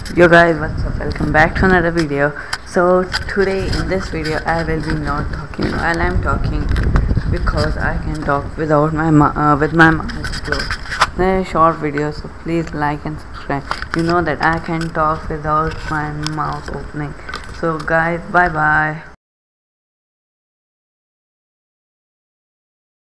Yo guys, what's up? Welcome back to another video. So today in this video I will be not talking while I'm talking, because I can talk without my with my mouth closed. They're short videos, so please like and subscribe. You know that I can talk without my mouth opening. So guys, bye bye.